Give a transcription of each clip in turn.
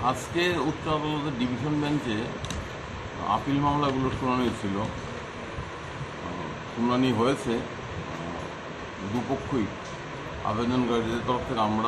আজকে উচ্চ আদালতের ডিভিশন বেঞ্চে আপিল মামলাগুলোর শুনানি ছিল। শুনানি হয়েছে, দুপক্ষই আবেদনকারীদের তরফ থেকে আমরা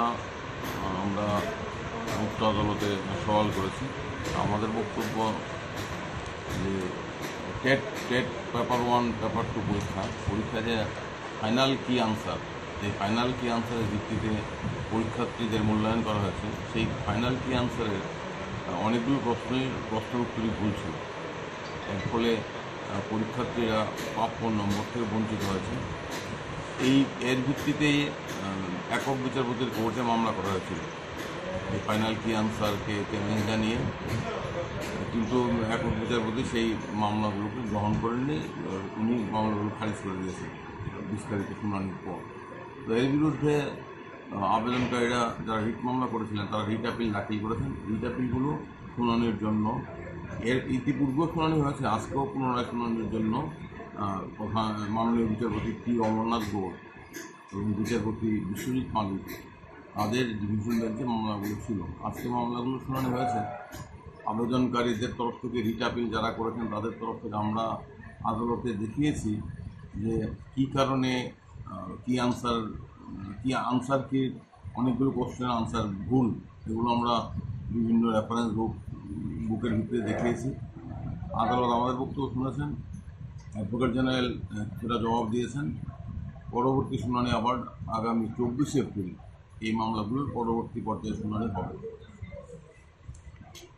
উচ্চ আদালতে সওয়াল করেছি। আমাদের বক্তব্য যে টেট পেপার 1 পেপার 2 পরীক্ষা যে ফাইনাল কি আনসার, এই ফাইনাল কি আনসারের ভিত্তিতে পরীক্ষার্থীদের মূল্যায়ন করা হয়েছে। সেই ফাইনাল কি আনসারের অনেকগুলো প্রশ্নের উত্তরই ভুল ছিল। এর ফলে পরীক্ষার্থীরা প্রাপ্য নম্বর থেকে বঞ্চিত হয়েছে। এর ভিত্তিতেই একক বিচারপতির কোর্টে মামলা করা হয়েছিল এই ফাইনাল কি আনসারকে চ্যালেঞ্জ জানিয়ে, কিন্তু একক বিচারপতি সেই মামলাগুলোকে গ্রহণ করেননি। উনি মামলাগুলো খারিজ করে দিয়েছেন বিস্তারিত শুনানির পর। তো এর বিরুদ্ধে আবেদনকারীরা যারা রিট মামলা করেছিলেন তারা রিট আপিল দাখিল করেছেন। রিট আপিলগুলো শুনানির জন্য ইতিপূর্বে শুনানি হয়েছে, আজকেও পুনরায় শুনানির জন্য মাননীয় বিচারপতি টি অমরনাথ গৌড় এবং বিচারপতি বিশ্বজিৎ মালিক তাদের ডিভিশন বেঞ্চে মামলাগুলো ছিল। আজকে মামলাগুলো শুনানি হয়েছে। আবেদনকারীদের তরফ থেকে রিট আপিল যারা করেছেন তাদের তরফ থেকে আমরা আদালতে দেখিয়েছি যে কী কারণে কি আনসার অনেকগুলো কোশ্চেন আনসার ভুল, এগুলো আমরা বিভিন্ন রেফারেন্স বুকের ভিতরে দেখিয়েছি। আদালত আমাদের বক্তব্য শুনেছেন, অ্যাডভোকেট জেনারেল সেটা জবাব দিয়েছেন। পরবর্তী শুনানি আবার আগামী 24 এপ্রিল এই মামলাগুলোর পরবর্তী পর্যায়ে শুনানি হবে।